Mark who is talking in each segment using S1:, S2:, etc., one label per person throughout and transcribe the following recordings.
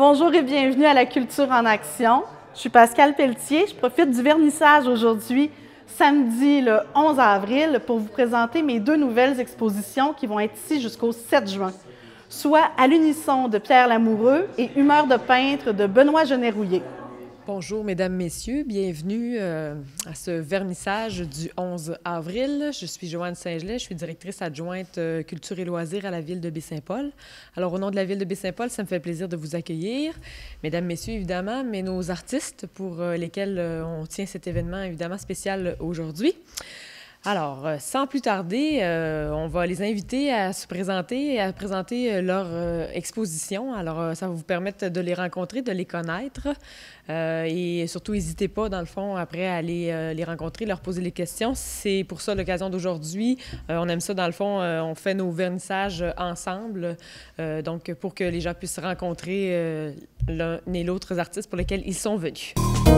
S1: Bonjour et bienvenue à la Culture en Action. Je suis Pascale Pelletier. Je profite du vernissage aujourd'hui, samedi le 11 avril, pour vous présenter mes deux nouvelles expositions qui vont être ici jusqu'au 7 juin, soit À l'unisson de Pierre Lamoureux et Humeur de peintre de Benoît Genet-Rouillé.
S2: Bonjour, Mesdames, Messieurs. Bienvenue à ce vernissage du 11 avril. Je suis Joanne Saint-Gelais. Je suis directrice adjointe culture et loisirs à la Ville de Baie-Saint-Paul. Alors, au nom de la Ville de Baie-Saint-Paul, ça me fait plaisir de vous accueillir. Mesdames, Messieurs, évidemment, mais nos artistes pour lesquels on tient cet événement, évidemment, spécial aujourd'hui. Alors, sans plus tarder, on va les inviter à se présenter et à présenter leur exposition. Alors, ça va vous permettre de les rencontrer, de les connaître et surtout, n'hésitez pas, dans le fond, après à aller les rencontrer, leur poser les questions. C'est pour ça l'occasion d'aujourd'hui. On aime ça, dans le fond, on fait nos vernissages ensemble, donc pour que les gens puissent rencontrer l'un et l'autre artiste pour lesquels ils sont venus.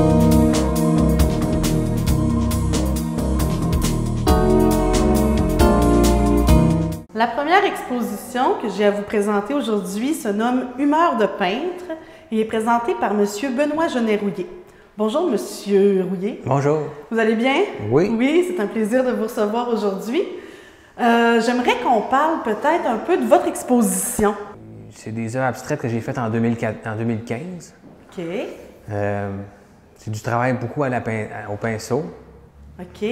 S1: La première exposition que j'ai à vous présenter aujourd'hui se nomme Humeur de peintre et est présentée par M. Benoît Genet-Rouillé. Bonjour, M. Rouillé.
S3: Bonjour.
S1: Vous allez bien?
S3: Oui.
S1: Oui, c'est un plaisir de vous recevoir aujourd'hui. J'aimerais qu'on parle peut-être un peu de votre exposition.
S3: C'est des œuvres abstraites que j'ai faites en 2015.
S1: OK.
S3: C'est du travail beaucoup au pinceau.
S1: OK.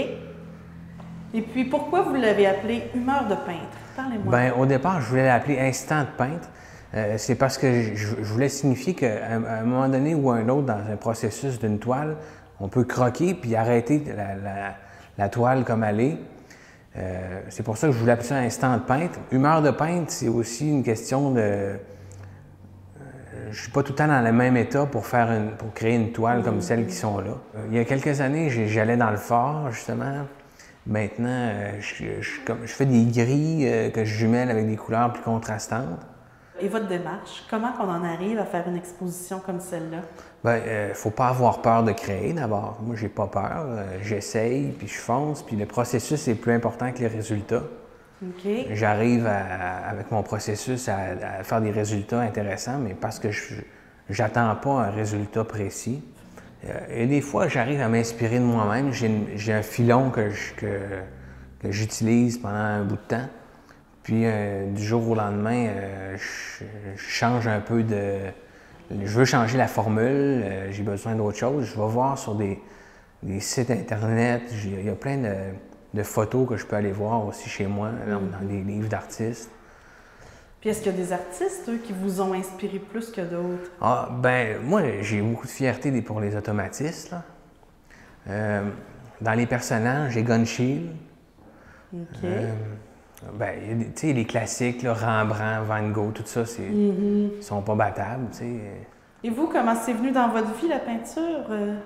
S1: Et puis, pourquoi vous l'avez appelé Humeur de peintre? Parlez-moi.
S3: Bien, au départ, je voulais l'appeler Instant de peintre. C'est parce que je voulais signifier qu'à un moment donné ou un autre, dans un processus d'une toile, on peut croquer puis arrêter la toile comme elle est. C'est pour ça que je voulais appeler ça Instant de peintre. Humeur de peintre, c'est aussi une question de... je ne suis pas tout le temps dans le même état pour créer une toile comme celles qui sont là. Il y a quelques années, j'allais dans le fort, justement. Maintenant, je fais des gris que je jumelle avec des couleurs plus contrastantes.
S1: Et votre démarche, comment on en arrive à faire une exposition comme celle-là?
S3: Bien, il ne faut pas avoir peur de créer d'abord. Moi, j'ai pas peur. J'essaye, puis je fonce, puis le processus est plus important que les résultats.
S1: OK.
S3: J'arrive avec mon processus à faire des résultats intéressants, mais parce que je n'attends pas un résultat précis. Et des fois, j'arrive à m'inspirer de moi-même. J'ai un filon que j'utilise pendant un bout de temps. Puis, du jour au lendemain, je change un peu de... Je veux changer la formule, j'ai besoin d'autre chose. Je vais voir sur des sites Internet. Il y a plein de photos que je peux aller voir aussi chez moi, dans des livres d'artistes.
S1: Puis est-ce qu'il y a des artistes, eux, qui vous ont inspiré plus que d'autres?
S3: Ah, ben moi, j'ai beaucoup de fierté pour les automatistes, là. Dans les personnages, j'ai Gun Shield.
S1: OK.
S3: Ben, tu sais, les classiques, là, Rembrandt, Van Gogh, tout ça, ils sont pas battables, tu sais.
S1: Et vous, comment c'est venu dans votre vie, la peinture?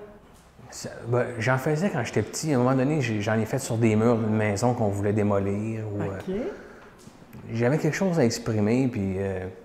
S3: Ben, j'en faisais quand j'étais petit. À un moment donné, j'en ai fait sur des murs d'une maison qu'on voulait démolir.
S1: OK.
S3: J'avais quelque chose à exprimer, puis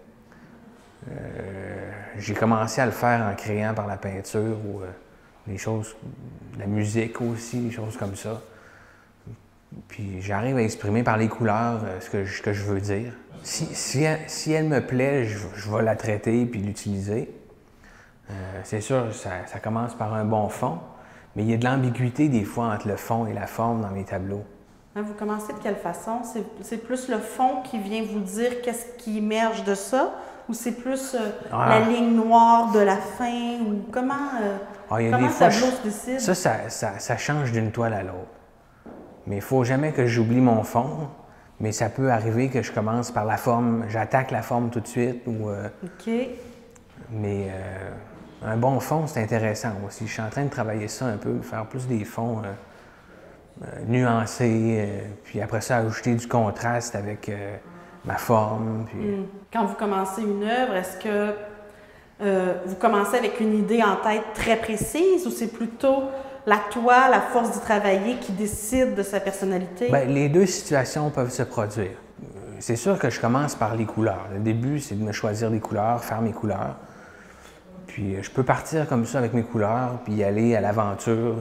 S3: j'ai commencé à le faire en créant par la peinture ou des choses, la musique aussi, des choses comme ça. Puis j'arrive à exprimer par les couleurs ce que je veux dire. Si elle me plaît, je vais la traiter puis l'utiliser. C'est sûr, ça commence par un bon fond, mais il y a de l'ambiguïté des fois entre le fond et la forme dans mes tableaux.
S1: Vous commencez de quelle façon? C'est plus le fond qui vient vous dire qu'est-ce qui émerge de ça? Ou c'est plus la ligne noire de la fin? Ou comment le tableau se décide?
S3: Ça change d'une toile à l'autre. Mais il ne faut jamais que j'oublie mon fond. Mais ça peut arriver que je commence par la forme, j'attaque la forme tout de suite.
S1: OK.
S3: Mais un bon fond, c'est intéressant aussi. Je suis en train de travailler ça un peu, faire plus des fonds nuancés, puis après ça, ajouter du contraste avec ma forme. Puis...
S1: Quand vous commencez une œuvre, est-ce que vous commencez avec une idée en tête très précise ou c'est plutôt la toile, la force d'y travailler qui décide de sa personnalité? Bien,
S3: les deux situations peuvent se produire. C'est sûr que je commence par les couleurs. Le début, c'est de me choisir des couleurs, faire mes couleurs. Puis je peux partir comme ça avec mes couleurs, puis y aller à l'aventure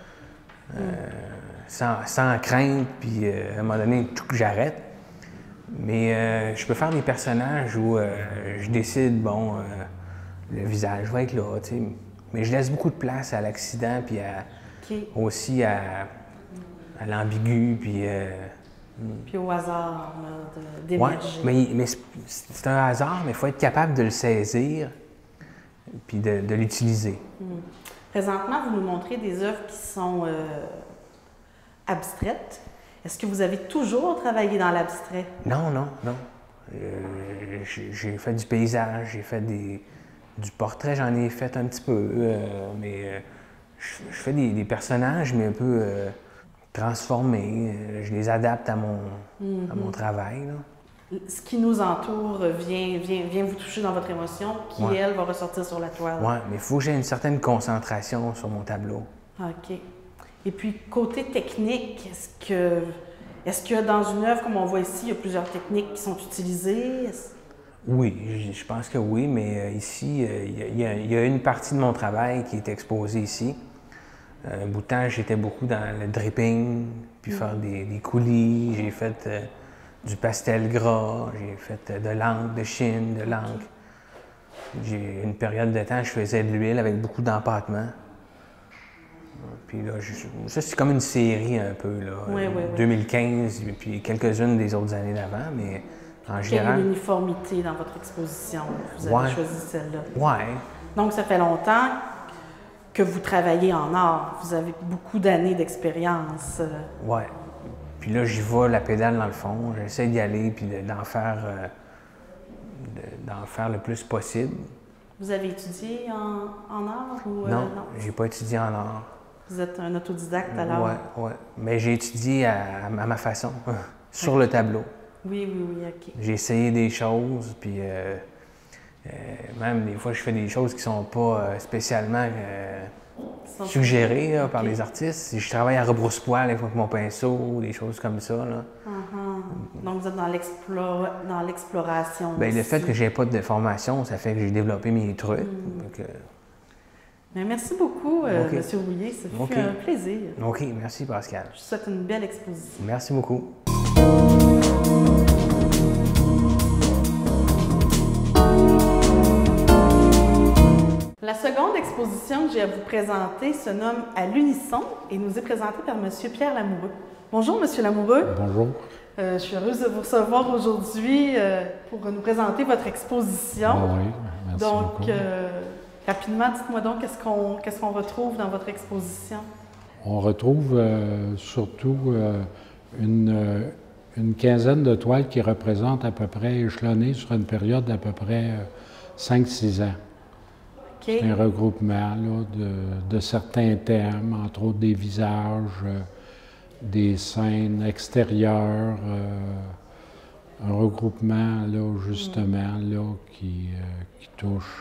S3: sans crainte, puis à un moment donné, j'arrête. Mais je peux faire des personnages où je décide, bon, le visage va être là, tu sais. Mais je laisse beaucoup de place à l'accident, puis aussi à l'ambigu, puis...
S1: Puis au hasard d'émerger.
S3: Ouais, mais c'est un hasard, mais il faut être capable de le saisir, puis de l'utiliser.
S1: Présentement, vous nous montrez des œuvres qui sont abstraites. Est-ce que vous avez toujours travaillé dans l'abstrait?
S3: Non. J'ai fait du paysage, j'ai fait du portrait, j'en ai fait un petit peu, mais je fais des personnages, mais un peu transformés. Je les adapte à mon travail, là.
S1: Ce qui nous entoure vient vous toucher dans votre émotion, qui, elle, va ressortir sur la toile.
S3: Oui, mais il faut que j'ai une certaine concentration sur mon tableau.
S1: OK. Et puis, côté technique, est-ce que dans une œuvre, comme on voit ici, il y a plusieurs techniques qui sont utilisées?
S3: Oui, je pense que oui, mais ici, il y a une partie de mon travail qui est exposée ici. Un bout de temps, j'étais beaucoup dans le dripping, puis faire des coulis. J'ai fait du pastel gras, j'ai fait de l'encre, de chine, de l'encre. J'ai une période de temps, je faisais de l'huile avec beaucoup d'empattement. Puis là, ça, c'est comme une série un peu, là.
S1: Oui.
S3: 2015, puis quelques-unes des autres années d'avant, mais en général...
S1: Quelle uniformité dans votre exposition? Vous avez choisi celle-là.
S3: Oui.
S1: Donc, ça fait longtemps que vous travaillez en art. Vous avez beaucoup d'années d'expérience.
S3: Oui. Puis là, j'y vais la pédale dans le fond. J'essaie d'y aller puis d'en faire le plus possible.
S1: Vous avez étudié en art ou
S3: non, j'ai pas étudié en art.
S1: Vous êtes un autodidacte alors?
S3: Oui. Mais j'ai étudié à ma façon, sur le tableau.
S1: Oui, OK.
S3: J'ai essayé des choses, puis même des fois, je fais des choses qui sont pas spécialement suggérées là, par les artistes. Si je travaille à rebrousse-poil avec mon pinceau, des choses comme ça. Là.
S1: Donc, vous êtes dans l'exploration.
S3: Bien, le fait que j'ai pas de formation, ça fait que j'ai développé mes trucs. Donc,
S1: bien, merci beaucoup, M. Rouillé. Ça fut un plaisir.
S3: OK, merci Pascal.
S1: Je vous souhaite une belle exposition.
S3: Merci beaucoup.
S1: La seconde exposition que j'ai à vous présenter se nomme « À l'unisson » et nous est présentée par M. Pierre Lamoureux. Bonjour, M. Lamoureux.
S4: Bonjour.
S1: Je suis heureuse de vous recevoir aujourd'hui pour nous présenter votre exposition.
S4: Oui, merci beaucoup.
S1: Donc, rapidement, dites-moi donc qu'est-ce qu'on retrouve dans votre exposition?
S4: On retrouve surtout une quinzaine de toiles qui représentent à peu près, échelonnées sur une période d'à peu près 5-6 ans. C'est un regroupement là, de certains thèmes, entre autres des visages, des scènes extérieures, un regroupement là, justement là, qui touche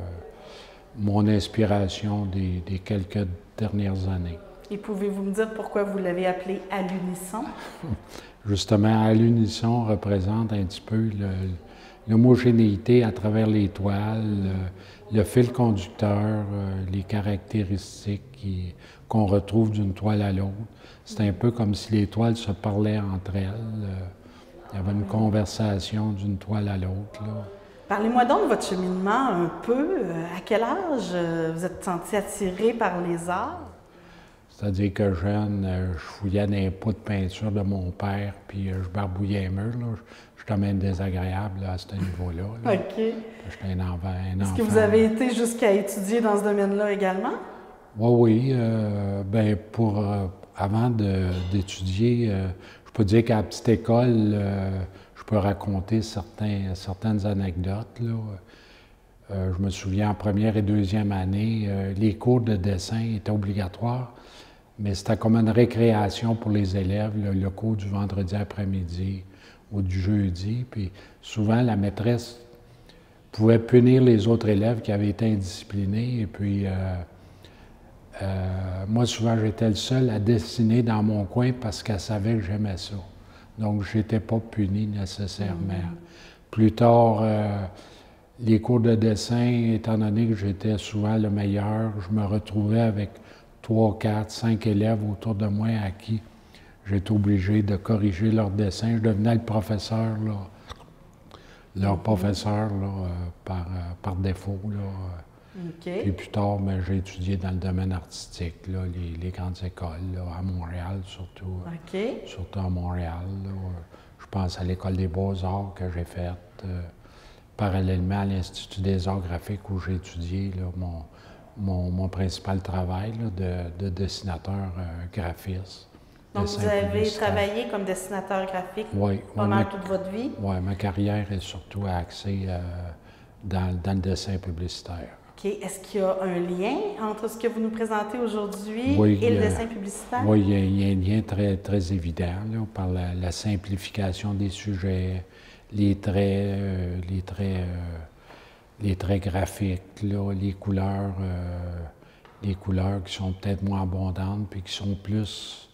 S4: mon inspiration des quelques dernières années.
S1: Et pouvez-vous me dire pourquoi vous l'avez appelé « À l'unisson » ?
S4: Justement, à l'unisson représente un petit peu l'homogénéité à travers les toiles, le fil conducteur, les caractéristiques qu'on retrouve d'une toile à l'autre. C'est un peu comme si les toiles se parlaient entre elles. Il y avait une conversation d'une toile à l'autre.
S1: Parlez-moi donc de votre cheminement un peu. À quel âge vous êtes senti attiré par les arts?
S4: C'est-à-dire que jeune, je fouillais dans les pots de peinture de mon père, puis je barbouillais les murs. Là. Je suis quand même désagréable là, à ce niveau-là. Là.
S1: OK.
S4: J'étais un enfant.
S1: Est-ce que vous avez été jusqu'à étudier dans ce domaine-là également?
S4: Oui. Bien, avant d'étudier, je peux dire qu'à la petite école, je peux raconter certaines anecdotes. Là. Je me souviens, en première et deuxième année, les cours de dessin étaient obligatoires, mais c'était comme une récréation pour les élèves, le cours du vendredi après-midi ou du jeudi. Puis souvent, la maîtresse pouvait punir les autres élèves qui avaient été indisciplinés. Et puis, moi, souvent, j'étais le seul à dessiner dans mon coin parce qu'elle savait que j'aimais ça. Donc, je n'étais pas puni nécessairement. Plus tard, les cours de dessin, étant donné que j'étais souvent le meilleur, je me retrouvais avec 3, 4, 5 élèves autour de moi à qui j'étais obligé de corriger leur dessin. Je devenais le professeur là, leur professeur là, par défaut. Là, Puis plus tard, ben, j'ai étudié dans le domaine artistique, là, les grandes écoles, là, à Montréal surtout. Surtout à Montréal. Là, je pense à l'École des beaux-arts que j'ai faite, parallèlement à l'Institut des arts graphiques où j'ai étudié là, mon principal travail là, de dessinateur graphiste.
S1: Donc, vous avez travaillé comme dessinateur graphique pendant toute votre vie?
S4: Oui, ma carrière est surtout axée dans le dessin publicitaire.
S1: OK. Est-ce qu'il y a un lien entre ce que vous nous présentez aujourd'hui et le dessin publicitaire?
S4: Oui, il y a un lien très, très évident là, par la simplification des sujets, les traits graphiques, là, les couleurs qui sont peut-être moins abondantes puis qui sont plus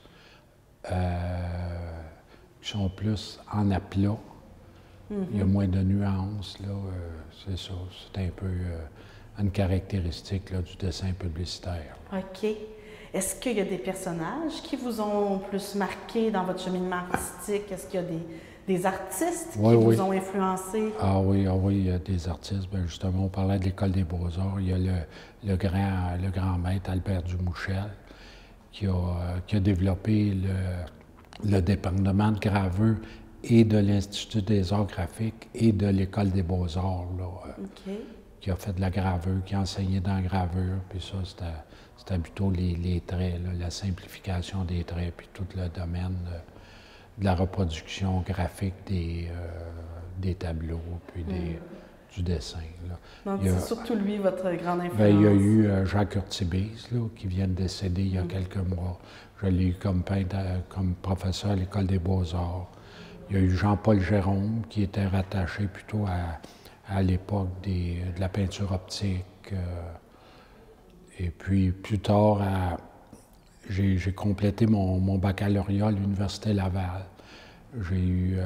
S4: en aplat. Il y a moins de nuances, là, c'est ça. C'est un peu une caractéristique là, du dessin publicitaire.
S1: OK. Est-ce qu'il y a des personnages qui vous ont plus marqué dans votre cheminement artistique? Est-ce qu'il y a des artistes qui vous ont influencé?
S4: Ah oui, il y a des artistes. Bien, justement, on parlait de l'École des beaux-arts. Il y a le grand maître Albert Dumouchel qui a développé le département de gravure et de l'Institut des arts graphiques et de l'École des beaux-arts, qui a fait de la gravure, qui a enseigné dans la gravure. Puis ça, c'était plutôt les traits, là, la simplification des traits, puis tout le domaine de la reproduction graphique des tableaux, puis du dessin. Là.
S1: Donc, c'est surtout lui, votre grande influence?
S4: Bien, il y a eu Jacques Urtubise, là, qui vient de décéder il y a quelques mois. Je l'ai eu comme peintre, comme professeur à l'École des beaux-arts. Il y a eu Jean-Paul Gérôme, qui était rattaché plutôt à l'époque de la peinture optique. Et puis, plus tard, j'ai complété mon baccalauréat à l'Université Laval. J'ai eu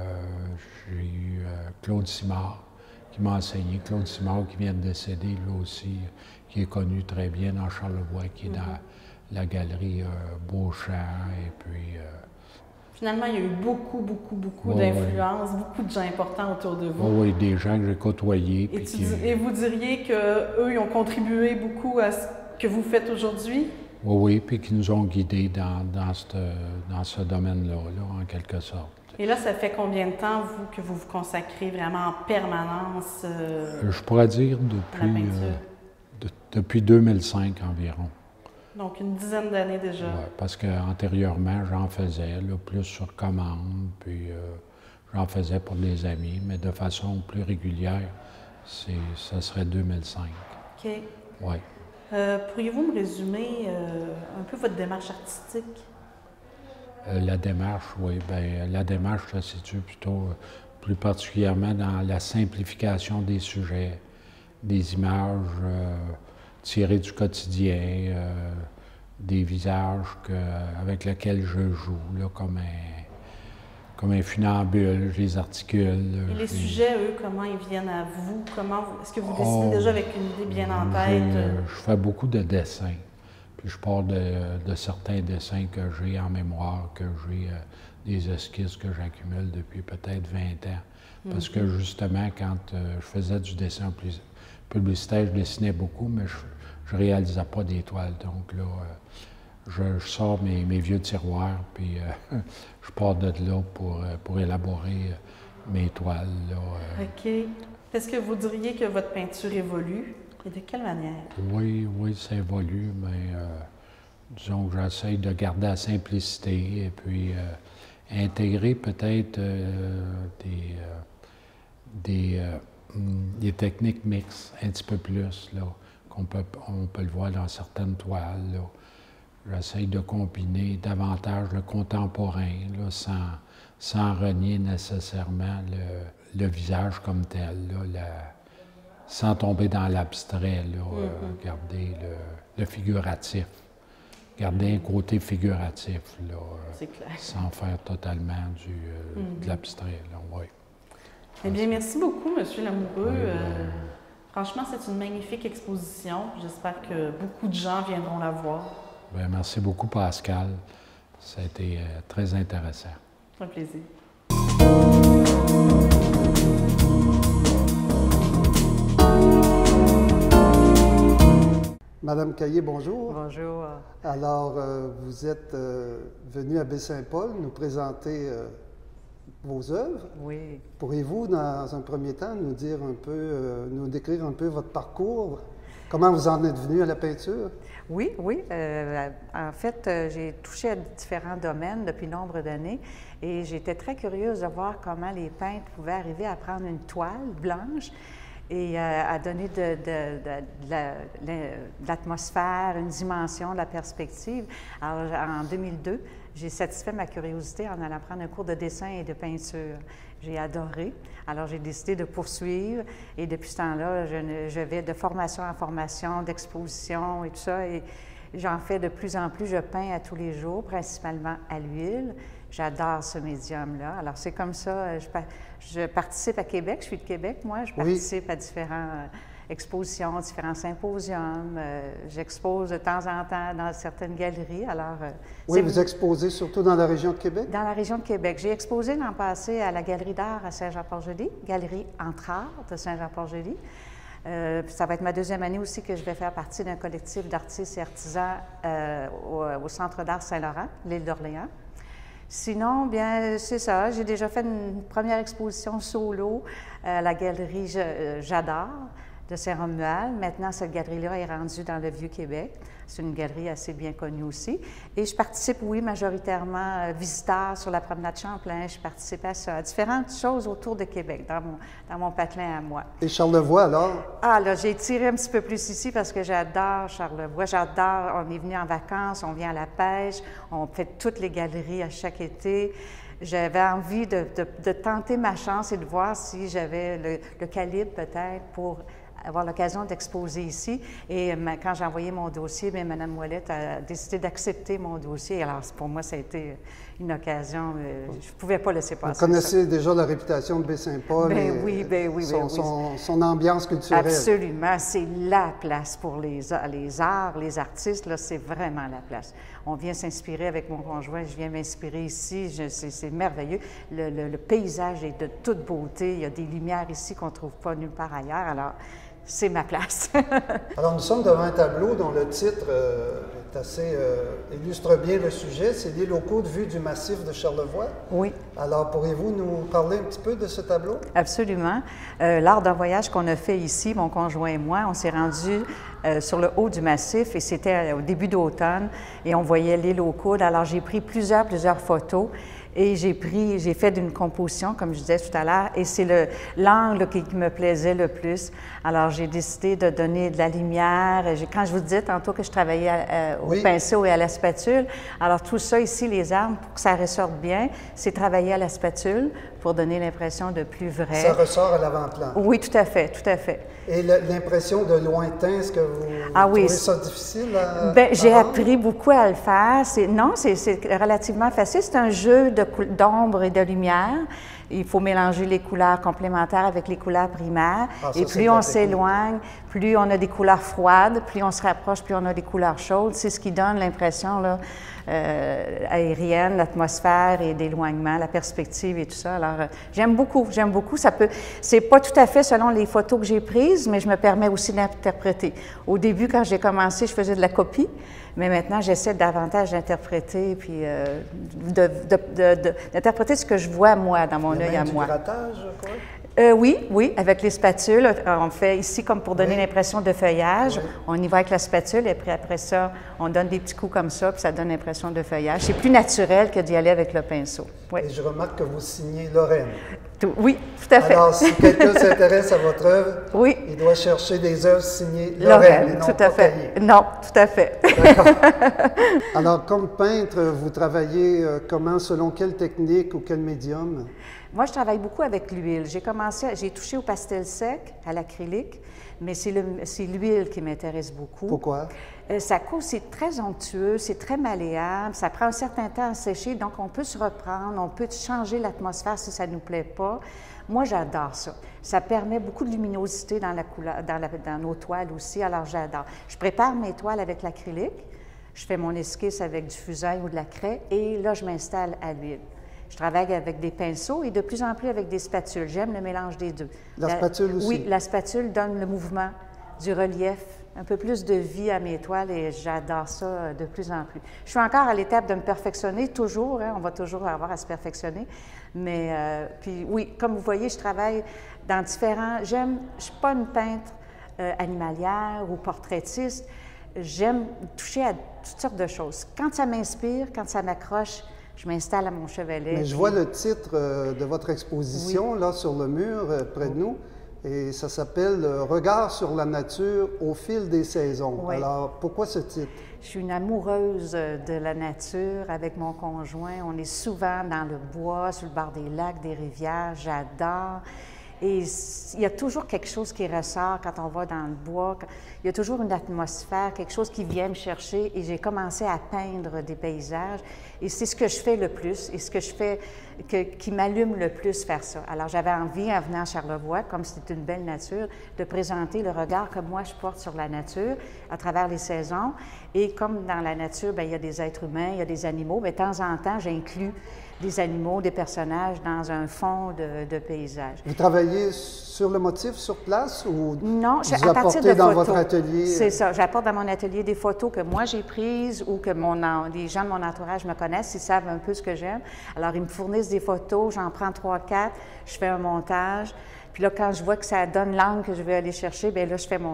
S4: Claude Simard, qui m'a enseigné. Claude Simard, qui vient de décéder, lui aussi, qui est connu très bien dans Charlevoix, qui est dans la galerie Beauchamp. Et puis...
S1: Finalement, il y a eu beaucoup d'influences, beaucoup de gens importants autour de vous.
S4: Oui, des gens que j'ai côtoyés.
S1: Et vous diriez qu'eux, ils ont contribué beaucoup à ce que vous faites aujourd'hui?
S4: Oui, puis qui nous ont guidés dans ce domaine-là, là, en quelque sorte.
S1: Et là, ça fait combien de temps, vous, que vous vous consacrez vraiment en permanence
S4: je pourrais dire depuis 2005 environ.
S1: Donc, une dizaine d'années déjà.
S4: Oui, parce qu'antérieurement, j'en faisais, là, plus sur commande, puis j'en faisais pour des amis, mais de façon plus régulière, ça serait 2005.
S1: OK.
S4: Oui.
S1: Pourriez-vous me résumer un peu votre démarche artistique?
S4: La démarche, oui. Bien, la démarche se situe plutôt, plus particulièrement dans la simplification des sujets, des images tirées du quotidien, des visages avec lesquels je joue, là, comme un funambule, je les articule.
S1: Et les sujets, eux, comment ils viennent à vous? Est-ce que vous dessinez déjà avec une idée bien en tête?
S4: Je fais beaucoup de dessins. Puis je pars de certains dessins que j'ai en mémoire, que j'ai des esquisses que j'accumule depuis peut-être 20 ans. Parce que justement, quand je faisais du dessin publicitaire, je dessinais beaucoup, mais je ne réalisais pas des toiles. Donc là, je sors mes vieux tiroirs, puis je pars de là pour élaborer mes toiles. Là,
S1: OK. Est-ce que vous diriez que votre peinture évolue? Et de quelle manière?
S4: Oui, ça évolue, mais disons que j'essaie de garder la simplicité et puis intégrer peut-être des techniques mixtes un petit peu plus, là, on peut le voir dans certaines toiles. Là. J'essaie de combiner davantage le contemporain, là, sans renier nécessairement le visage comme tel, là, sans tomber dans l'abstrait, garder le figuratif, garder un côté figuratif, là, sans faire totalement de l'abstrait. Oui.
S1: Eh bien, merci beaucoup, M. Lamoureux. Franchement, c'est une magnifique exposition. J'espère que beaucoup de gens viendront la voir.
S4: Bien, merci beaucoup, Pascal. Ça a été très intéressant.
S1: C'est un plaisir.
S5: Madame Caillé, bonjour.
S6: Bonjour.
S5: Alors, vous êtes venue à Baie-Saint-Paul nous présenter vos œuvres.
S6: Oui.
S5: Pourriez-vous, dans un premier temps, nous dire un peu, nous décrire un peu votre parcours? Comment vous en êtes venu à la peinture?
S6: Oui, oui. En fait, j'ai touché à différents domaines depuis nombre d'années et j'étais très curieuse de voir comment les peintres pouvaient arriver à prendre une toile blanche et à donner de l'atmosphère, une dimension, de la perspective. Alors, en 2002, j'ai satisfait ma curiosité en allant prendre un cours de dessin et de peinture. J'ai adoré. Alors, j'ai décidé de poursuivre et depuis ce temps-là, je vais de formation en formation, d'exposition et tout ça. Et j'en fais de plus en plus. Je peins à tous les jours, principalement à l'huile. J'adore ce médium-là. Alors, c'est comme ça. Je participe à Québec. Je suis de Québec, moi. Je participe à différentes expositions, différents symposiums. J'expose de temps en temps dans certaines galeries. Alors,
S5: oui, vous exposez surtout dans la région de Québec? Dans
S6: la région de Québec. J'ai exposé l'an passé à la Galerie d'art à Saint-Jean-Port-Joli, Galerie Entre Arts de Saint-Jean-Port-Joli. Ça va être ma deuxième année aussi que je vais faire partie d'un collectif d'artistes et artisans au Centre d'art Saint-Laurent, l'île d'Orléans. Sinon, bien, c'est ça. J'ai déjà fait une première exposition solo à la galerie J'adore de Saint-Romuald. Maintenant, cette galerie-là est rendue dans le Vieux-Québec. C'est une galerie assez bien connue aussi. Et je participe, oui, majoritairement visiteur sur la promenade Champlain. Je participe à ça, à différentes choses autour de Québec, dans mon patelin à moi.
S5: Et Charlevoix, alors?
S6: Ah, là, j'ai tiré un petit peu plus ici parce que j'adore Charlevoix. J'adore, on est venu en vacances, on vient à la pêche, on fait toutes les galeries à chaque été. J'avais envie de tenter ma chance et de voir si j'avais le calibre peut-être pour avoir l'occasion d'exposer ici. Et quand j'ai envoyé mon dossier, bien, Mme Ouellette a décidé d'accepter mon dossier. Alors, pour moi, ça a été une occasion, je ne pouvais pas laisser passer.
S5: Vous connaissez déjà la réputation de Baie-Saint-Paul
S6: oui,
S5: son ambiance culturelle.
S6: Absolument, c'est la place pour les arts, les artistes, là, c'est vraiment la place. On vient s'inspirer avec mon conjoint, je viens m'inspirer ici, c'est merveilleux. Le paysage est de toute beauté, il y a des lumières ici qu'on ne trouve pas nulle part ailleurs, alors c'est ma place.
S5: Alors, nous sommes devant un tableau dont le titre illustre bien le sujet. C'est les locaux de vue du massif de Charlevoix.
S6: Oui.
S5: Alors, pourriez-vous nous parler un petit peu de ce tableau?
S6: Absolument. Lors d'un voyage qu'on a fait ici, mon conjoint et moi, on s'est rendu sur le haut du massif et c'était au début d'automne et on voyait l'île aux coudes. Alors, j'ai pris plusieurs photos. Et j'ai fait d'une composition, comme je disais tout à l'heure, et c'est l'angle qui me plaisait le plus. Alors, j'ai décidé de donner de la lumière. Quand je vous disais tantôt que je travaillais au pinceau et à la spatule, alors tout ça ici, les arbres, pour que ça ressorte bien, c'est travailler à la spatule pour donner l'impression de plus vrai.
S5: Ça ressort à l'avant-plan.
S6: Oui, tout à fait, tout à fait.
S5: Et l'impression de lointain, est-ce que vous trouvez ça difficile à
S6: j'ai appris beaucoup à le faire. C'est relativement facile. C'est un jeu d'ombre et de lumière. Il faut mélanger les couleurs complémentaires avec les couleurs primaires. Et plus on s'éloigne, plus on a des couleurs froides, plus on se rapproche, plus on a des couleurs chaudes. C'est ce qui donne l'impression là, aérienne, l'atmosphère et d'éloignement, la perspective et tout ça. Alors, j'aime beaucoup. C'est pas tout à fait selon les photos que j'ai prises, mais je me permets aussi d'interpréter. Au début, quand j'ai commencé, je faisais de la copie, mais maintenant, j'essaie davantage d'interpréter, puis d'interpréter ce que je vois, moi, dans mon œil à moi.
S5: Du grattage, quoi?
S6: Oui, avec les spatules. On fait ici comme pour donner l'impression de feuillage. On y va avec la spatule et puis après ça, on donne des petits coups comme ça, puis ça donne l'impression de feuillage. C'est plus naturel que d'y aller avec le pinceau.
S5: Et je remarque que vous signez Lorraine.
S6: Oui, tout à fait.
S5: Alors, si quelqu'un s'intéresse à votre œuvre, il doit chercher des œuvres signées Lorraine et non
S6: tout à fait.
S5: Caillé.
S6: Non, tout à fait.
S5: D'accord. Alors, comme peintre, vous travaillez comment, selon quelle technique ou quel médium?
S6: Moi, je travaille beaucoup avec l'huile. J'ai touché au pastel sec, à l'acrylique, mais c'est l'huile qui m'intéresse beaucoup.
S5: Pourquoi?
S6: C'est très onctueux, c'est très malléable, ça prend un certain temps à sécher, donc on peut se reprendre, on peut changer l'atmosphère si ça ne nous plaît pas. Moi, j'adore ça. Ça permet beaucoup de luminosité dans nos toiles aussi, alors j'adore. Je prépare mes toiles avec l'acrylique, je fais mon esquisse avec du fusain ou de la craie, et là, je m'installe à l'huile. Je travaille avec des pinceaux et de plus en plus avec des spatules. J'aime le mélange des deux.
S5: La spatule aussi?
S6: Oui, la spatule donne le mouvement, du relief un peu plus de vie à mes toiles et j'adore ça de plus en plus. Je suis encore à l'étape de me perfectionner, toujours, hein, on va toujours avoir à se perfectionner, mais puis oui, comme vous voyez, je travaille dans différents... je ne suis pas une peintre animalière ou portraitiste, j'aime toucher à toutes sortes de choses. Quand ça m'inspire, quand ça m'accroche, je m'installe à mon chevalet.
S5: Mais je vois le titre de votre exposition, là, sur le mur, près de nous. Et ça s'appelle « Regard sur la nature au fil des saisons ».
S6: Oui.
S5: Alors, pourquoi ce titre?
S6: Je suis une amoureuse de la nature avec mon conjoint. On est souvent dans le bois, sur le bord des lacs, des rivières. J'adore. Et il y a toujours quelque chose qui ressort quand on va dans le bois. Il y a toujours une atmosphère, quelque chose qui vient me chercher. Et j'ai commencé à peindre des paysages. Et c'est ce que je fais le plus et ce que je fais qui m'allume le plus faire ça. Alors, j'avais envie, en venant à Charlevoix, comme c'est une belle nature, de présenter le regard que moi, je porte sur la nature à travers les saisons. Et comme dans la nature, bien, il y a des êtres humains, il y a des animaux, mais de temps en temps, j'inclus des animaux, des personnages dans un fond de paysage.
S5: Vous travaillez sur le motif sur place ou
S6: non,
S5: vous
S6: à partir de
S5: apportez dans
S6: photos.
S5: votre atelier?
S6: C'est ça. J'apporte dans mon atelier des photos que moi j'ai prises ou que les gens de mon entourage me connaissent, ils savent un peu ce que j'aime. Alors, ils me fournissent des photos, j'en prends 3-4, je fais un montage. Puis là, quand je vois que ça donne l'angle que je veux aller chercher, bien là, je fais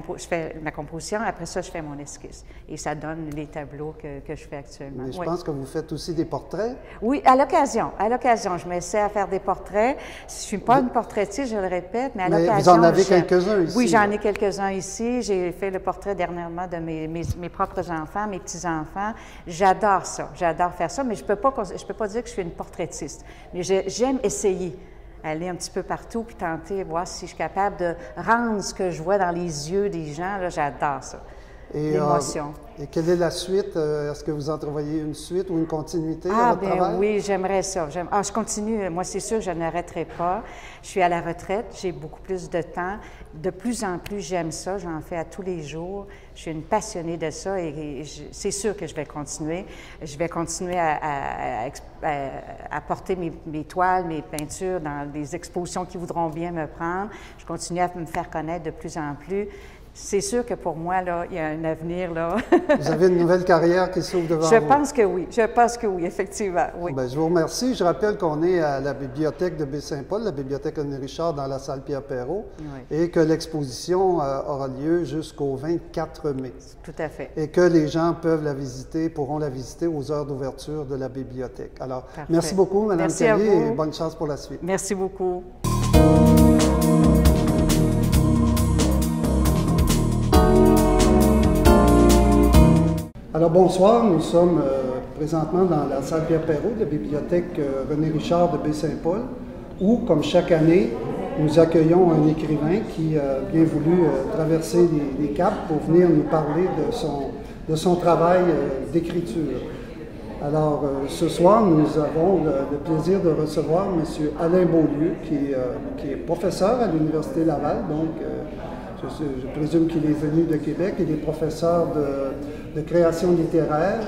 S6: ma composition. Après ça, je fais mon esquisse. Et ça donne les tableaux que je fais actuellement.
S5: Mais je pense que vous faites aussi des portraits.
S6: Oui, à l'occasion. À l'occasion, je m'essaie à faire des portraits. Je ne suis pas une portraitiste, je le répète, mais à l'occasion...
S5: Vous en avez quelques-uns ici.
S6: Oui, j'en ai quelques-uns ici. J'ai fait le portrait dernièrement de mes propres enfants, mes petits-enfants. J'adore ça. J'adore faire ça, mais je ne peux pas dire que je suis une portraitiste. Mais j'aime essayer. Aller un petit peu partout puis tenter, voir si je suis capable de rendre ce que je vois dans les yeux des gens. Là, j'adore ça. L'émotion.
S5: Et quelle est la suite? Est-ce que vous entrevoyez une suite ou une continuité
S6: à
S5: votre travail?
S6: Oui, j'aimerais ça. Je continue. Moi, c'est sûr, je n'arrêterai pas. Je suis à la retraite, j'ai beaucoup plus de temps. De plus en plus, j'aime ça. J'en fais à tous les jours. Je suis une passionnée de ça et c'est sûr que je vais continuer. Je vais continuer à porter mes toiles, mes peintures dans des expositions qui voudront bien me prendre. Je continue à me faire connaître de plus en plus. C'est sûr que pour moi, là, il y a un avenir, là.
S5: Vous avez une nouvelle carrière qui s'ouvre devant vous.
S6: Je pense que oui. Je pense que oui, effectivement. Oui.
S5: Bien, je vous remercie. Je rappelle qu'on est à la bibliothèque de Baie-Saint-Paul, la bibliothèque René Richard, dans la salle Pierre-Perrault,
S6: oui.
S5: Et que l'exposition aura lieu jusqu'au 24 mai.
S6: Tout à fait.
S5: Et que les gens pourront la visiter aux heures d'ouverture de la bibliothèque. Alors,
S6: parfait.
S5: Merci beaucoup, Mme Kelly, et bonne chance pour la suite.
S6: Merci beaucoup.
S5: Alors bonsoir, nous sommes présentement dans la salle Pierre-Perrault de la bibliothèque René Richard de Baie-Saint-Paul, où, comme chaque année, nous accueillons un écrivain qui a bien voulu traverser les caps pour venir nous parler de son travail d'écriture. Alors ce soir, nous avons le plaisir de recevoir M. Alain Beaulieu, qui est professeur à l'Université Laval, donc je présume qu'il est venu de Québec. Il est professeur de création littéraire.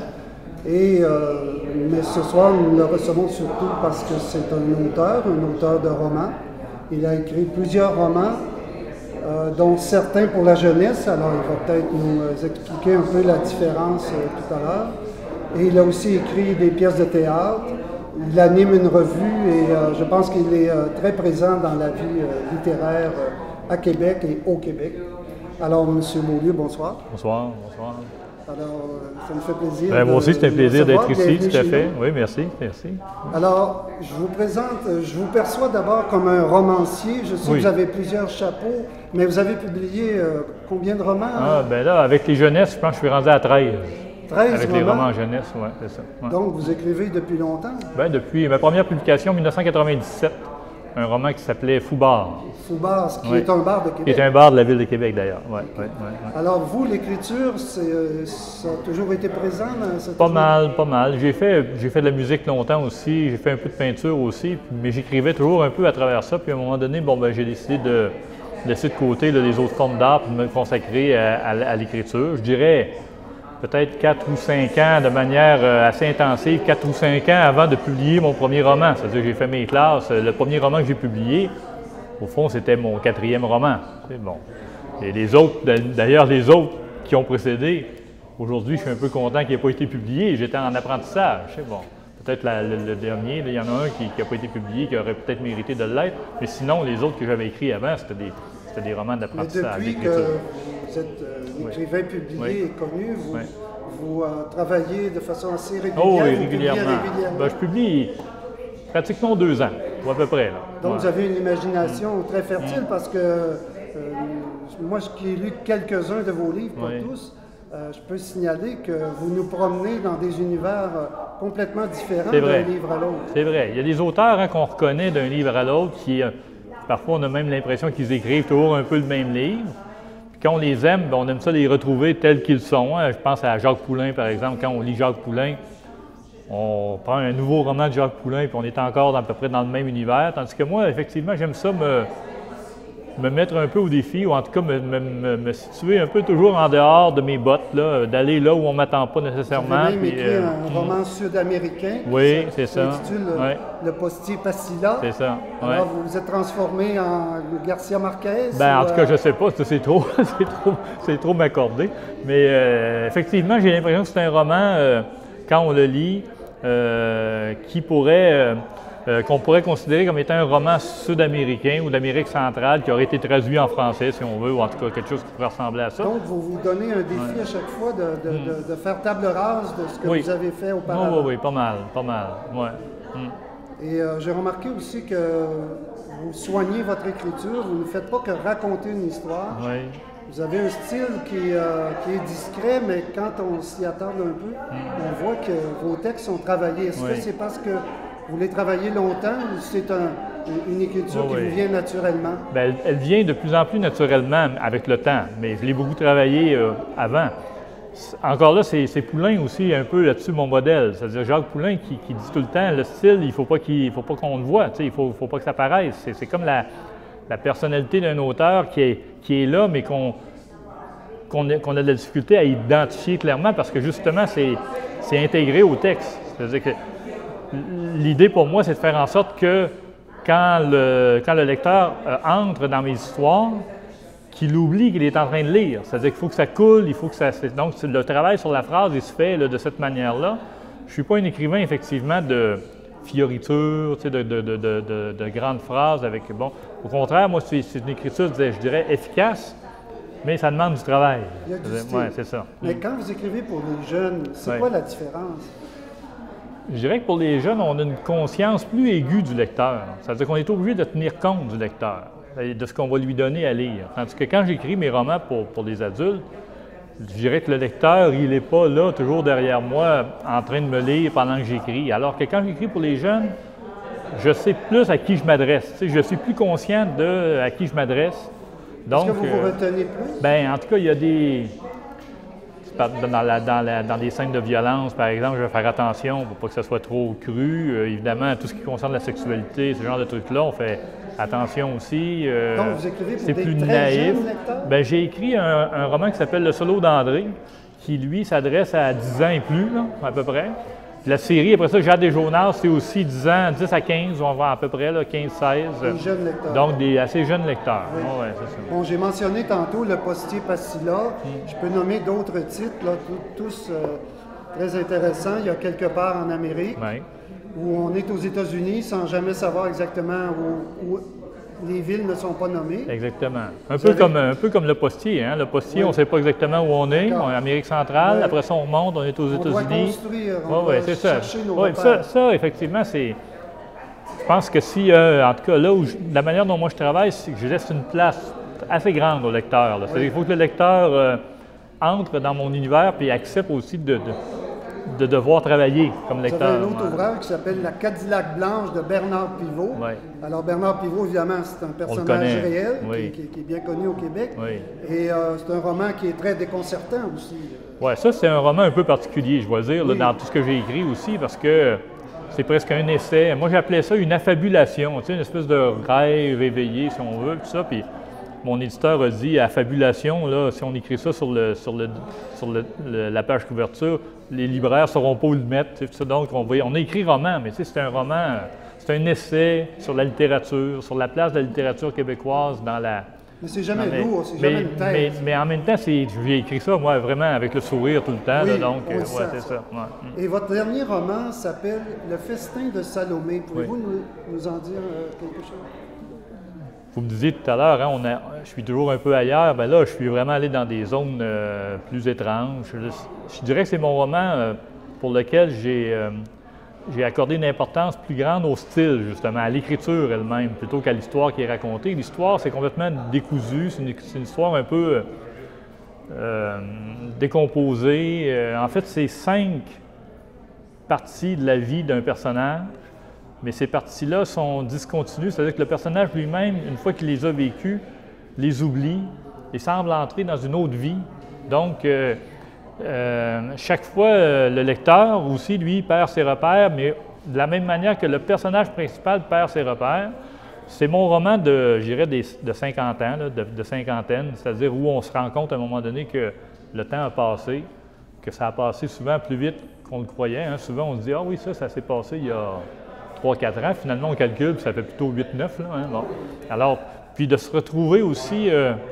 S5: Mais ce soir, nous le recevons surtout parce que c'est un auteur de romans. Il a écrit plusieurs romans, dont certains pour la jeunesse. Alors, il va peut-être nous expliquer un peu la différence tout à l'heure. Et il a aussi écrit des pièces de théâtre. Il anime une revue et je pense qu'il est très présent dans la vie littéraire à Québec et au Québec. Alors, M. Beaulieu, bonsoir.
S7: Bonsoir, bonsoir.
S5: Alors, ça me fait plaisir.
S7: Moi aussi, c'est un plaisir d'être ici, tout à fait. Oui, merci, merci.
S5: Alors, je vous perçois d'abord comme un romancier. Je sais que vous avez plusieurs chapeaux, mais vous avez publié combien de romans?
S7: Ah, bien là, avec les jeunesses, je pense que je suis rendu à 13.
S5: 13
S7: avec les romans en jeunesse, oui, c'est ça. Ouais.
S5: Donc, vous écrivez depuis longtemps?
S7: Bien, depuis ma première publication, en 1997. Un roman qui s'appelait Foubard.
S5: Foubard, qui est un bar de Québec.
S7: Qui est un bar de la ville de Québec, d'ailleurs. Ouais.
S5: Alors, vous, l'écriture, ça a toujours été présent?
S7: Pas mal. J'ai fait de la musique longtemps aussi, j'ai fait un peu de peinture aussi, mais j'écrivais toujours un peu à travers ça. Puis à un moment donné, j'ai décidé de laisser de côté les autres formes d'art pour me consacrer à l'écriture. Je dirais peut-être 4 ou 5 ans de manière assez intensive, 4 ou 5 ans avant de publier mon premier roman. C'est-à-dire que j'ai fait mes classes. Le premier roman que j'ai publié, au fond, c'était mon 4e roman. C'est bon. Et les autres, d'ailleurs, les autres qui ont précédé, aujourd'hui, je suis un peu content qu'il n'ait pas été publié. J'étais en apprentissage. Bon, peut-être le dernier, il y en a un qui n'a pas été publié, qui aurait peut-être mérité de l'être. Mais sinon, les autres que j'avais écrits avant, c'était des romans d'apprentissage.
S5: Mais depuis que vous êtes écrivain publié et connu, vous travaillez de façon assez régulière.
S7: Oh oui, régulièrement. Ben, je publie pratiquement 2 ans, ou à peu près. Là.
S5: Donc, vous avez une imagination très fertile parce que moi, qui ai lu quelques-uns de vos livres, pas tous, je peux signaler que vous nous promenez dans des univers complètement différents d'un livre à l'autre.
S7: C'est vrai. Il y a des auteurs qu'on reconnaît d'un livre à l'autre qui, parfois, on a même l'impression qu'ils écrivent toujours un peu le même livre. Puis quand on les aime, bien, on aime ça les retrouver tels qu'ils sont. Je pense à Jacques Poulain, par exemple. Quand on lit Jacques Poulain, on prend un nouveau roman de Jacques Poulain puis on est encore à peu près dans le même univers. Tandis que moi, effectivement, j'aime ça me mettre un peu au défi, ou en tout cas me situer un peu toujours en dehors de mes bottes, d'aller là où on ne m'attend pas nécessairement.
S5: Vous avez même écrit un roman sud-américain.
S7: Oui, c'est ça.
S5: Qui s'intitule Le Postier Passilla.
S7: C'est ça.
S5: Alors, vous vous êtes transformé en Garcia Marquez?
S7: En tout cas, je ne sais pas, c'est trop m'accorder. Mais effectivement, j'ai l'impression que c'est un roman, quand on le lit, qu'on pourrait considérer comme étant un roman sud-américain ou d'Amérique centrale qui aurait été traduit en français, si on veut, ou en tout cas quelque chose qui pourrait ressembler à ça.
S5: Donc, vous vous donnez un défi à chaque fois de faire table rase de ce que vous avez fait auparavant.
S7: Oui, pas mal,
S5: Et j'ai remarqué aussi que vous soignez votre écriture, vous ne faites pas que raconter une histoire.
S7: Oui.
S5: Vous avez un style qui est discret, mais quand on s'y attarde un peu, on voit que vos textes sont travaillés. Est-ce que c'est parce que vous les travaillez longtemps ou c'est une écriture qui vous vient naturellement?
S7: Bien, elle vient de plus en plus naturellement avec le temps, mais je l'ai beaucoup travaillé avant. Encore là, c'est Poulain aussi un peu là-dessus mon modèle. C'est-à-dire Jacques Poulain qui dit tout le temps, le style, il ne faut pas qu'on le voit, il ne faut pas que ça paraisse. C'est comme la personnalité d'un auteur qui est là, mais qu'on a de la difficulté à identifier clairement parce que justement, c'est intégré au texte. C'est-à-dire que l'idée pour moi, c'est de faire en sorte que quand le lecteur entre dans mes histoires, qu'il oublie qu'il est en train de lire. C'est-à-dire qu'il faut que ça coule, il faut que ça... Donc, le travail sur la phrase, il se fait de cette manière-là. Je ne suis pas un écrivain, effectivement, de fioritures, de grandes phrases avec... Bon, au contraire, moi, c'est une écriture, je dirais, efficace, mais ça demande du travail.
S5: Il y a du style.
S7: Ouais, c'est ça.
S5: Mais quand vous écrivez pour les jeunes, c'est quoi la différence?
S7: Je dirais que pour les jeunes, on a une conscience plus aiguë du lecteur. C'est-à-dire qu'on est obligé de tenir compte du lecteur, de ce qu'on va lui donner à lire. Tandis que quand j'écris mes romans pour les adultes, je dirais que le lecteur, il n'est pas là, toujours derrière moi, en train de me lire pendant que j'écris. Alors que quand j'écris pour les jeunes, je sais plus à qui je m'adresse. Je suis plus conscient de à qui je m'adresse.
S5: Est-ce que vous vous retenez plus?
S7: Bien, en tout cas, il y a des... Dans des scènes de violence, par exemple, je vais faire attention pour pas que ça soit trop cru. Évidemment, tout ce qui concerne la sexualité, ce genre de trucs-là, on fait attention aussi.
S5: Donc, vous écrivez pour
S7: c'est
S5: des
S7: plus
S5: très
S7: naïf.
S5: jeunes lecteurs?
S7: Bien, j'ai écrit un roman qui s'appelle Le Solo d'André, qui, lui, s'adresse à 10 ans et plus, là, à peu près. La série, après ça, Jade et Jonas, c'est aussi 10 à 15, on va à peu près, 15-16.
S5: Des jeunes lecteurs.
S7: Donc, des assez jeunes lecteurs.
S5: Oui.
S7: Oh, ouais, c'est ça.
S5: Bon, j'ai mentionné tantôt Le Postier Passilla. Je peux nommer d'autres titres, là, tous très intéressants. Il y a Quelque part en Amérique, où on est aux États-Unis sans jamais savoir exactement où les villes ne sont pas nommées.
S7: Exactement. Un peu comme Le Postier. Hein? Le Postier, on ne sait pas exactement où on est. On est en Amérique centrale. Après ça, on remonte, on est aux États-Unis.
S5: On doit construire, on doit chercher nos repères.
S7: Ça, effectivement, c'est... Je pense que si, en tout cas, là où la manière dont moi je travaille, c'est que je laisse une place assez grande au lecteur. C'est-à-dire qu'il faut que le lecteur entre dans mon univers et accepte aussi de devoir travailler comme lecteur.
S5: Vous avez un autre ouvrage qui s'appelle La Cadillac Blanche de Bernard Pivot.
S7: Oui.
S5: Alors, Bernard Pivot, évidemment, c'est un personnage réel qui est bien connu au Québec.
S7: Oui.
S5: Et c'est un roman qui est très déconcertant aussi.
S7: Oui, ça, c'est un roman un peu particulier, je dois dire, là, dans tout ce que j'ai écrit aussi, parce que c'est presque un essai. Moi, j'appelais ça une affabulation, une espèce de rêve éveillé, si on veut, tout ça. Puis mon éditeur a dit, affabulation, là, si on écrit ça sur la page couverture, les libraires ne sauront pas où le mettre. Donc, on a écrit roman, mais c'est un roman, c'est un essai sur la littérature, sur la place de la littérature québécoise dans
S5: Mais c'est jamais lourd, c'est jamais une tête.
S7: Mais en même temps, j'ai écrit ça, moi, vraiment avec le sourire tout le temps.
S5: Oui,
S7: là, donc,
S5: oui,
S7: ouais,
S5: ça.
S7: c'est ça. Ouais.
S5: Et votre dernier roman s'appelle Le festin de Salomé. Pouvez-vous nous en dire quelque chose?
S7: Vous me disiez tout à l'heure, hein, je suis toujours un peu ailleurs. Bien là, je suis vraiment allé dans des zones plus étranges. Je dirais que c'est mon roman pour lequel j'ai accordé une importance plus grande au style, justement, à l'écriture elle-même, plutôt qu'à l'histoire qui est racontée. L'histoire, c'est complètement décousu, c'est une histoire un peu décomposée. En fait, c'est 5 parties de la vie d'un personnage, mais ces parties-là sont discontinues, c'est-à-dire que le personnage lui-même, une fois qu'il les a vécues, les oublie et semble entrer dans une autre vie. Donc, chaque fois, le lecteur aussi, lui, perd ses repères, mais de la même manière que le personnage principal perd ses repères. C'est mon roman de, je dirais, de 50 ans, là, de cinquantaine, c'est-à-dire où on se rend compte à un moment donné que le temps a passé, que ça a passé souvent plus vite qu'on le croyait. Hein. Souvent, on se dit « Ah oui, ça s'est passé il y a 3-4 ans. » Finalement, on calcule, puis ça fait plutôt 8-9. Hein. Bon. Alors, puis de se retrouver aussi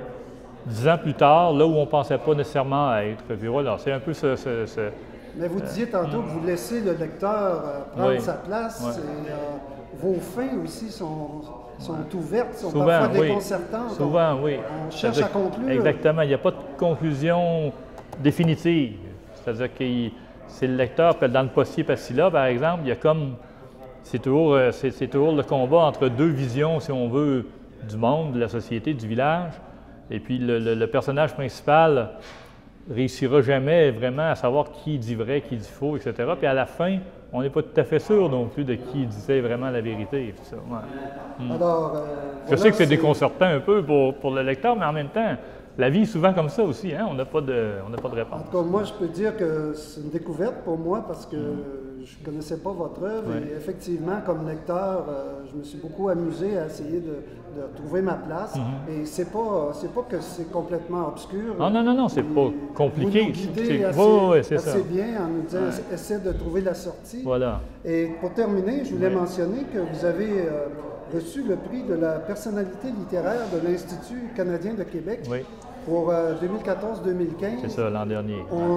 S7: 10 ans plus tard, là où on ne pensait pas nécessairement être. Puis voilà, c'est un peu ce...
S5: Mais vous disiez tantôt que vous laissez le lecteur prendre sa place. Et, vos fins aussi sont ouvertes, sont
S7: souvent,
S5: parfois déconcertantes.
S7: Souvent, oui.
S5: On cherche à conclure.
S7: Exactement. Il n'y a pas de conclusion définitive. C'est-à-dire que c'est le lecteur, dans le Possier Passila, par exemple, il y a comme... C'est toujours le combat entre deux visions, si on veut, du monde, de la société, du village. Et puis le personnage principal réussira jamais vraiment à savoir qui dit vrai, qui dit faux, etc. Puis à la fin, on n'est pas tout à fait sûr non plus de qui disait vraiment la vérité. Tout ça. Ouais.
S5: Alors,
S7: je sais que c'est déconcertant un peu pour le lecteur, mais en même temps, la vie est souvent comme ça aussi. Hein? On n'a pas de réponse.
S5: En tout cas, moi, je peux dire que c'est une découverte pour moi parce que je ne connaissais pas votre œuvre. Et effectivement, comme lecteur, je me suis beaucoup amusé à essayer de trouver ma place. Et c'est pas que c'est complètement obscur.
S7: Non, c'est pas compliqué.
S5: Vous nous guidez assez bien en nous disant essaie de trouver la sortie.
S7: Voilà.
S5: Et pour terminer, je voulais mentionner que vous avez reçu le prix de la personnalité littéraire de l'Institut canadien de Québec.
S7: Oui.
S5: Pour 2014-2015.
S7: C'est ça, l'an dernier.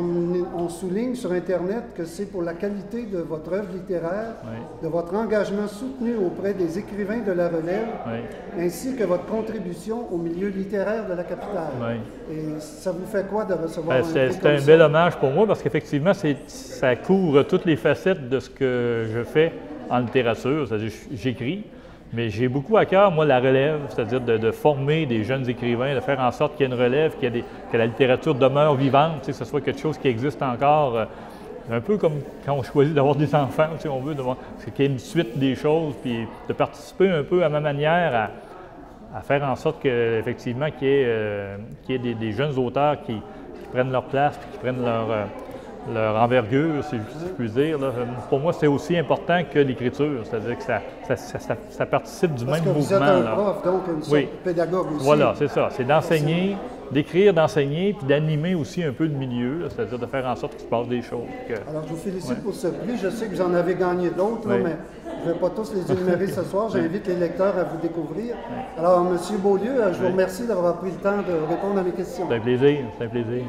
S5: On souligne sur Internet que c'est pour la qualité de votre œuvre littéraire, de votre engagement soutenu auprès des écrivains de la relève, ainsi que votre contribution au milieu littéraire de la capitale. Et ça vous fait quoi de recevoir un prix comme ça?
S7: C'est un bel hommage pour moi parce qu'effectivement, ça couvre toutes les facettes de ce que je fais en littérature, c'est-à-dire j'écris. Mais j'ai beaucoup à cœur, moi, la relève, c'est-à-dire de former des jeunes écrivains, de faire en sorte qu'il y ait une relève, que la littérature demeure vivante, que ce soit quelque chose qui existe encore, un peu comme quand on choisit d'avoir des enfants, on veut qu'il y ait une suite des choses, puis de participer un peu à ma manière à faire en sorte qu'effectivement, qu'il y ait des jeunes auteurs qui prennent leur place, puis qui prennent leur envergure, si je puis dire. Là. Pour moi, c'est aussi important que l'écriture, c'est-à-dire que ça participe du même mouvement.
S5: Parce que vous êtes un prof, donc une sorte de pédagogue aussi.
S7: Voilà, c'est ça. C'est d'enseigner, d'écrire, d'enseigner, puis d'animer aussi un peu le milieu, c'est-à-dire de faire en sorte qu'il se passe des choses.
S5: Alors, je vous félicite pour ce prix. Je sais que vous en avez gagné d'autres, mais je ne vais pas tous les énumérer ce soir. J'invite les lecteurs à vous découvrir. Alors, M. Beaulieu, je vous remercie d'avoir pris le temps de répondre à mes questions.
S7: C'est un plaisir, c'est un plaisir.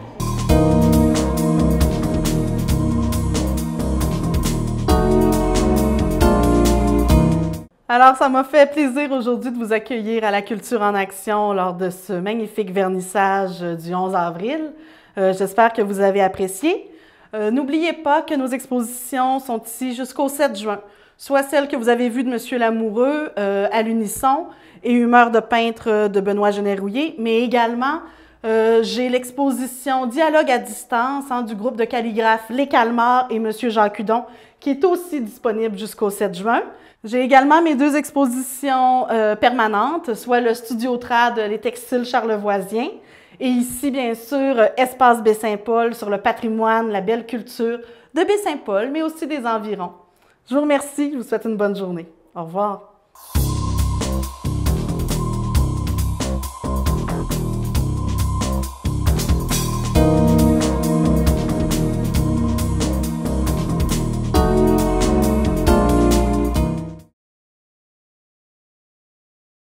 S1: Alors, ça m'a fait plaisir aujourd'hui de vous accueillir à la Culture en Action lors de ce magnifique vernissage du 11 avril. J'espère que vous avez apprécié. N'oubliez pas que nos expositions sont ici jusqu'au 7 juin, soit celle que vous avez vue de M. Lamoureux à l'Unisson et Humeur de peintre de Benoît Genet-Rouillé, mais également j'ai l'exposition Dialogue à distance du groupe de calligraphes Les Calmars et M. Jacques Hudon, qui est aussi disponible jusqu'au 7 juin. J'ai également mes 2 expositions permanentes, soit le Studio Trad Les Textiles Charlevoisiens et ici, bien sûr, Espace Baie-Saint-Paul sur le patrimoine, la belle culture de Baie-Saint-Paul, mais aussi des environs. Je vous remercie, je vous souhaite une bonne journée. Au revoir.